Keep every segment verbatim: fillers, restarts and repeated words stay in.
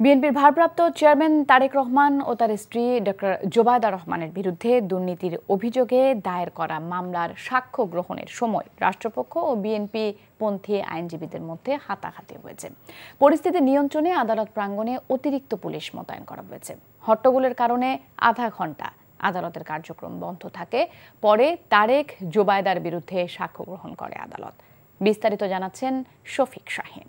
বিএনপির ভারপ্রাপ্ত চেয়ারম্যান তারেক রহমান ও তার স্ত্রী ডক্টর জোবায়দা রহমানের বিরুদ্ধে দুর্নীতির অভিযোগে দায়ের করা মামলার সাক্ষ্য গ্রহণের সময় রাষ্ট্রপক্ষ ও বিএনপি পন্থী আইনজীবীদের মধ্যে হাতাহাতি হয়েছে। পরিস্থিতি নিয়ন্ত্রণে আদালত প্রাঙ্গণে অতিরিক্ত পুলিশ মোতায়েন করা হয়েছে। হট্টগোলের কারণে আধা ঘন্টা আদালতের কার্যক্রম বন্ধ থাকে। পরে তারেক জোবায়দার বিরুদ্ধে সাক্ষ্য গ্রহণ করে আদালত। বিস্তারিত জানাচ্ছেন শফিক শাহিন।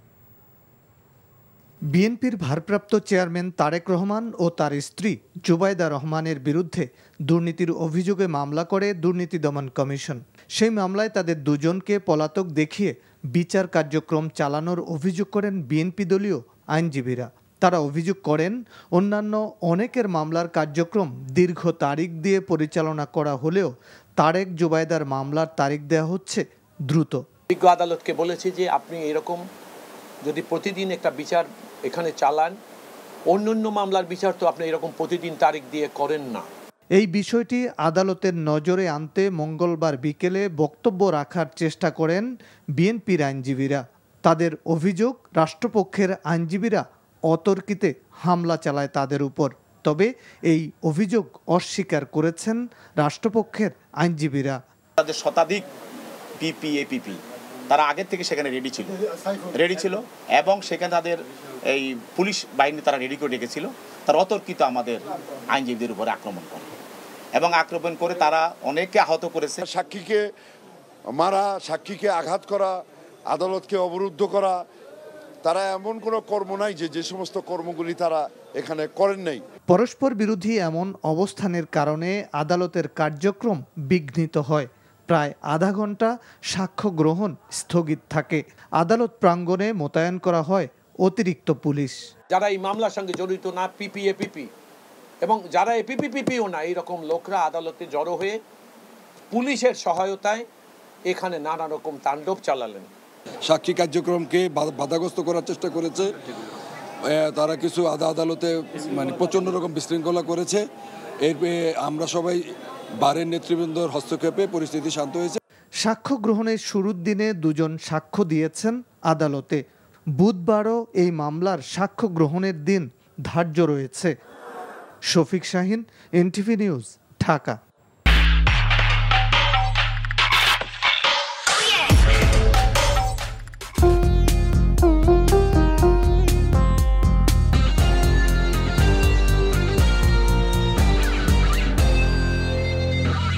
বিএনপির ভারপ্রাপ্ত চেয়ারম্যান তারেক রহমান ও তার স্ত্রী জোবায়দা রহমানের বিরুদ্ধে দুর্নীতির অভিযোগে মামলা করে দুর্নীতি দমন কমিশন। সেই মামলায় তাদের দুজনকে পলাতক দেখিয়ে বিচার কার্যক্রম চালানোর অভিযোগ করেন বিএনপি দলীয় আইনজীবীরা। তারা অভিযোগ করেন, অন্যান্য অনেকের মামলার কার্যক্রম দীর্ঘ তারিখ দিয়ে পরিচালনা করা হলেও তারেক জোবায়দার মামলার তারিখ দেওয়া হচ্ছে দ্রুত। বিজ্ঞ আদালতকে বলেছে যে আপনি এরকম যদি প্রতিদিন একটা বিচার এখানে চালান, অন্যান্য মামলার বিচার তো আপনি এরকম প্রতিদিন তারিখ দিয়ে করেন না। এই বিষয়টি আদালতের নজরে আনতে মঙ্গলবার বিকেলে বক্তব্য রাখার চেষ্টা করেন বিএনপির আইনজীবীরা। তাদের অভিযোগ, রাষ্ট্রপক্ষের আইনজীবীরা অতর্কিতে হামলা চালায় তাদের উপর। তবে এই অভিযোগ অস্বীকার করেছেন রাষ্ট্রপক্ষের আইনজীবীরা। তাদের শতাধিক পিপি এপিপি তারা আগের থেকে সেখানে রেডি ছিল রেডি ছিল এবং সেখানে তাদের এই পুলিশ বাহিনী তারা রেডি করে রেখেছিল। তারা অতর্কিত আমাদের আইনজীবীদের উপরে আক্রমণ করে এবং আক্রমণ করে তারা অনেককে আহত করেছে। সাক্ষীকে মারা, সাক্ষীকে আঘাত করা, আদালতকে অবরুদ্ধ করা, তারা এমন কোনো কর্ম নাই যে যে সমস্ত কর্মগুলি তারা এখানে করেন নাই। পরস্পর বিরোধী এমন অবস্থানের কারণে আদালতের কার্যক্রম বিঘ্নিত হয়। প্রায় আধা ঘন্টা সাক্ষ্য গ্রহণ স্থগিত থাকে। আদালত প্রাঙ্গণে মোতায়েন করা হয় অতিরিক্ত পুলিশ। যারা এই মামলার সঙ্গে জড়িত না, পিপি এপিপি এবং যারা এপিপি পিপিও না, এইরকম লোকরা আদালতে জড়ো হয়ে পুলিশের সহায়তায় এখানে নানা রকম তাণ্ডব চালালেন। সাক্ষী কার্যক্রমকে বাধাগ্রস্ত করার চেষ্টা করেছে। তারা কিছু আদা আদালতে মানে প্রচণ্ড রকম বিশৃঙ্খলা করেছে। এর আমরা সবাই বারের নেতৃবৃন্দর হস্তক্ষেপে পরিস্থিতি শান্ত হয়েছে। সাক্ষ্য গ্রহণের শুরুর দিনে দুজন সাক্ষ্য দিয়েছেন আদালতে। বুধবারও এই মামলার সাক্ষ্য গ্রহণের দিন ধার্য রয়েছে। Shafiq Shahin, NTV news, Dhaka.